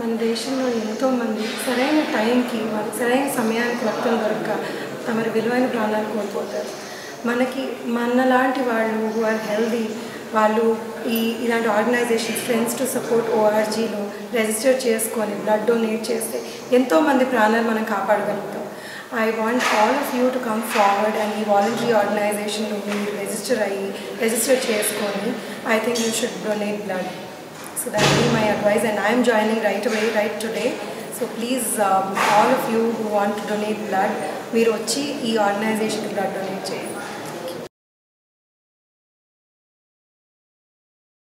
మన దేశంలో ఎంతోమంది సరైన టైంకి వాళ్ళకి సరైన సమయానికి రక్తం దొరక్క తమరి విలువైన ప్రాణాలు కోల్పోతారు. మనలాంటి వాళ్ళు హూ ఆర్ హెల్దీ వాళ్ళు ఇలాంటి ఆర్గనైజేషన్స్ ఫ్రెండ్స్ టు సపోర్ట్ ఓఆర్జీలో రిజిస్టర్ చేసుకొని బ్లడ్ డొనేట్ చేస్తే ఎంతోమంది ప్రాణాలు మనం కాపాడగలుగుతాం. I want all of you to come forward and ఈ వాలంటరీ ఆర్గనైజేషన్లో మీరు రిజిస్టర్ చేసుకొని I think you should donate blood. So that will be my advice, and I am joining right today. So please, all of you who want to donate blood, మీరు వచ్చి ఈ ఆర్గనైజేషన్కి blood donate చేయండి.